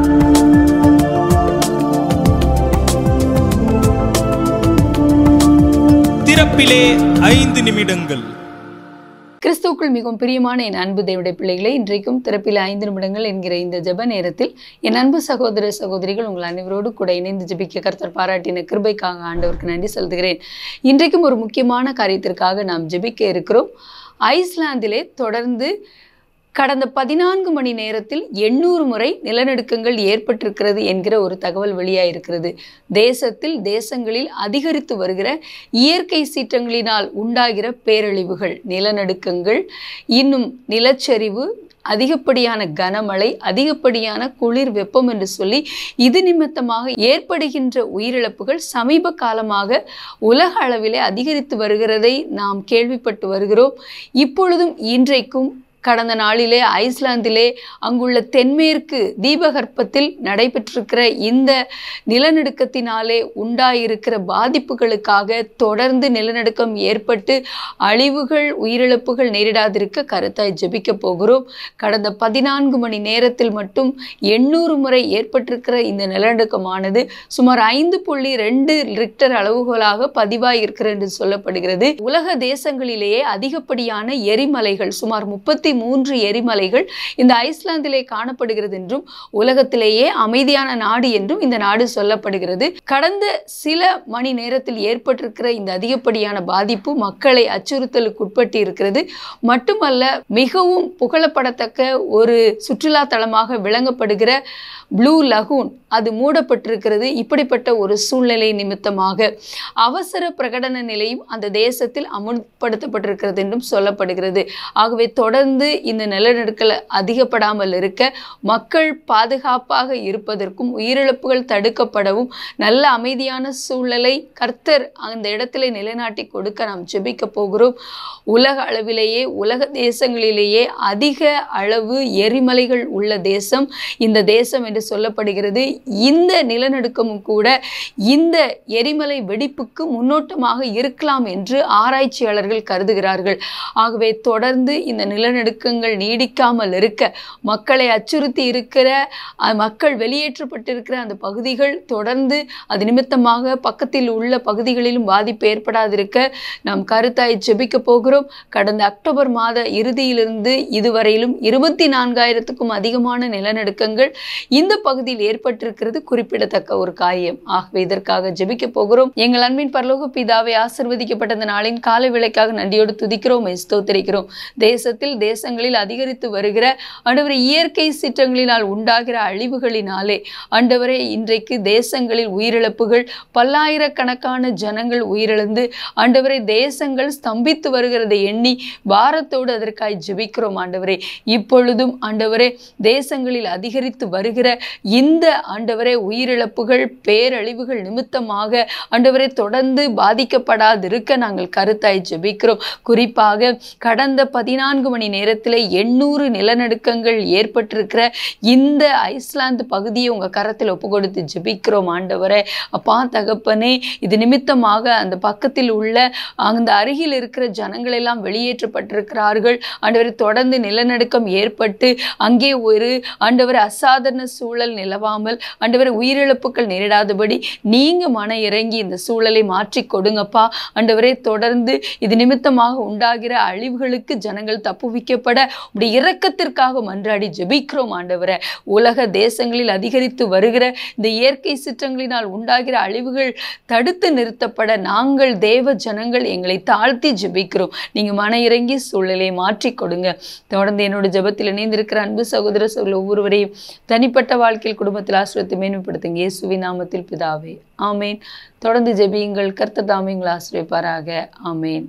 திறப்பிலே 5 நிமிடங்கள். கிறிஸ்துவுக்குள் மிகவும் பிரியமான என் அன்பு தேவனுடைய பிள்ளைகளை, இன்றைக்கும் திறப்பில் 5 நிமிடங்கள் என்கிற இந்த ஜெப நேரத்தில் என் அன்பு சகோதர சகோதரிகள் உங்கள் அனைவரோடு கூட இணைந்து ஜெபிக்க கர்த்தர் பாராட்டின கிருபைக்காக ஆண்டவருக்கு நன்றி செலுத்துகிறேன். இன்றைக்கும் ஒரு முக்கியமான காரியத்திற்காக நாம் ஜெபிக்க இருக்கிறோம். ஐஸ்லாந்திலே தொடர்ந்து கடந்த 14 மணி நேரத்தில் 800 முறை நிலநடுக்கங்கள் ஏற்பட்டிருக்கிறது என்கிற ஒரு தகவல் வெளியாயிருக்கிறது. தேசங்களில் அதிகரித்து வருகிற இயற்கை சீற்றங்களினால் உண்டாகிற பேரழிவுகள், நிலநடுக்கங்கள், இன்னும் நிலச்சரிவு, அதிகப்படியான கனமழை, அதிகப்படியான குளிர், வெப்பம் என்று சொல்லி இது நிமித்தமாக ஏற்படுகின்ற உயிரிழப்புகள் சமீப காலமாக உலக அளவிலே அதிகரித்து வருகிறதை நாம் கேள்விப்பட்டு வருகிறோம். இப்பொழுதும் இன்றைக்கும் கடந்த நாளிலே ஐஸ்லாந்திலே அங்குள்ள தென்மேற்கு தீபகற்பத்தில் நடைபெற்றிருக்கிற இந்த நிலநடுக்கத்தினாலே உண்டாயிருக்கிற பாதிப்புகளுக்காக தொடர்ந்து நிலநடுக்கம் ஏற்பட்டு அழிவுகள், உயிரிழப்புகள் நேரிடாதிருக்க கருத்தாய் ஜெபிக்க போகிறோம். கடந்த 14 மணி நேரத்தில் மட்டும் 800 முறை ஏற்பட்டிருக்கிற இந்த நிலநடுக்கமானது சுமார் 5.2 ரிக்டர் அளவுகோலாக பதிவாயிருக்கிறது என்று சொல்லப்படுகிறது. உலக தேசங்களிலேயே அதிகப்படியான எரிமலைகள், சுமார் 33 எரிமலைகள் இந்த ஐஸ்லாந்திலே காணப்படுகிறது என்றும், உலகத்திலேயே அமைதியான நாடு என்றும் இந்த நாடு சொல்லப்படுகிறது. கடந்த சில மணி நேரத்தில் ஏற்பட்டிருக்கிற இந்த அதிகப்படியான பாதிப்பு மக்களை அச்சுறுத்தலுக்கு உட்பட்டு இருக்கிறது. மட்டுமல்ல, மிகவும் புகழப்படத்தக்க ஒரு சுற்றுலா தலமாக விளங்கப்படுகிற ப்ளூ லகூன் அது மூடப்பட்டிருக்கிறது. இப்படிப்பட்ட ஒரு சூழ்நிலை நிமித்தமாக அவசர பிரகடன நிலையும் அந்த தேசத்தில் அமுல்படுத்தப்பட்டிருக்கிறது என்றும் சொல்லப்படுகிறது. ஆகவே தொடர்ந்து இந்த நிலநடுக்கங்கள் அதிகப்படாமல் இருக்க, மக்கள் பாதுகாப்பாக இருப்பதற்கும் உயிரிழப்புகள் தடுக்கப்படவும் நல்ல அமைதியான சூழலை கர்த்தர் அந்த இடத்திலே நிலைநாட்டி கொடுக்க நாம் ஜெபிக்க போகிறோம். உலக அளவிலேயே, உலக தேசங்களிலேயே அதிக அளவு எரிமலைகள் உள்ள தேசம் இந்த தேசம் என்று சொல்லப்படுகிறது. இந்த நிலநடுக்கமும் கூட இந்த எரிமலை வெடிப்புக்கு முன்னோட்டமாக இருக்கலாம் என்று ஆராய்ச்சியாளர்கள் கருதுகிறார்கள். ஆகவே தொடர்ந்து இந்த நிலநடுக்கங்கள் நீடிக்காமல் இருக்க, மக்களை அச்சுறுத்தி இருக்கிற, மக்கள் வெளியேற்றப்பட்டிருக்கிற அந்த பகுதிகள் தொடர்ந்து அது நிமித்தமாக பக்கத்தில் உள்ள பகுதிகளிலும் பாதிப்பு ஏற்படாதிருக்க நாம் கருத்தாய் ஜெபிக்க போகிறோம். கடந்த அக்டோபர் மாத இறுதியிலிருந்து இதுவரையிலும் 24,000க்கும் அதிகமான நிலநடுக்கங்கள் இந்த பகுதியில் ஏற்பட்டிருக்கிறது குறிப்பிடத்தக்க ஒரு காரியம். ஆகவே இதற்காக ஜெபிக்க போகிறோம். எங்கள் அன்பின் பரலோக பிதாவை, ஆசீர்வதிக்கப்பட்ட இந்த நாளின் காலை வேளைக்காக நன்றியோடு துதிக்கிறோம், ஸ்தோத்திரிக்கிறோம். தேசங்களில் அதிகரித்து வருகிற ஆண்டவரே இயற்கை சீற்றங்களினால் உண்டாகிற அழிவுகளினாலே ஆண்டவரே இன்றைக்கு தேசங்களில் உயிரிழப்புகள், பல்லாயிரக்கணக்கான ஜனங்கள் உயிரிழந்து ஆண்டவரே தேசங்கள் ஸ்தம்பித்து வருகிறதை எண்ணி பாரத்தோடு அதற்காய் ஜெபிக்கிறோம். ஆண்டவரே இப்பொழுதும் ஆண்டவரே தேசங்களில் அதிகரித்து வருகிற இந்த ஆண்டவரே உயிரிழப்புகள், பேரழிவுகள் நிமித்தமாக ஆண்டவரே தொடர்ந்து பாதிக்கப்படாதிருக்க நாங்கள் கருத்தாய் ஜெபிக்கிறோம். குறிப்பாக கடந்த 14 மணி நேரத்தில் 800 நிலநடுக்கங்கள் ஏற்பட்டிருக்கிற இந்த ஐஸ்லாந்து பகுதியை உங்க கரத்தில் ஒப்பு கொடுத்து ஜெபிக்கிறோம். ஆண்டவரே அப்பா தகப்பனே, இது நிமித்தமாக அந்த பக்கத்தில் உள்ள அந்த அருகில் இருக்கிற ஜனங்கள் எல்லாம் வெளியேற்றப்பட்டிருக்கிறார்கள். ஆண்டவரை தொடர்ந்து நிலநடுக்கம் ஏற்பட்டு அங்கே ஒரு ஆண்டவரை அசாதாரண சூழல் நிலவாமல் ஆண்டவரை உயிரிழப்புகள் நேரிடாதபடி நீங்க மன இறங்கி இந்த சூழலை மாற்றி கொடுங்கப்பா. ஆண்டவரே தொடர்ந்து இது நிமித்தமாக உண்டாகிற அழிவுகளுக்கு ஜனங்கள் தப்புவிக்கப்பட உடைய இரக்கத்திற்காக மன்றாடி ஜெபிக்கிறோம். ஆண்டவரே உலக தேசங்களில் அதிகரித்து வருகிற இந்த இயற்கை சீற்றங்களினால் உண்டாகிற அழிவுகள் தடுத்து நிறுத்தப்பட நாங்கள் தேவ ஜனங்கள் எங்களை தாழ்த்தி ஜெபிக்கிறோம். நீங்க மன இறங்கி சூழலை மாற்றி கொடுங்க. தொடர்ந்து என்னோட ஜெபத்தில் இணைந்திருக்கிற அன்பு சகோதர ஒவ்வொருவரையும் தனிப்பட்ட வாழ்க்கையில், குடும்பத்தில் ஆசீர்வதித்து மேன்மைப்படுத்துங்க. இயேசுவின் நாமத்தில் பிதாவே, ஆமேன். தொடர்ந்து ஜெபியுங்கள். கர்த்தர் தாமே உங்களை ஆசீர்வதிப்பாராக. ஆமேன்.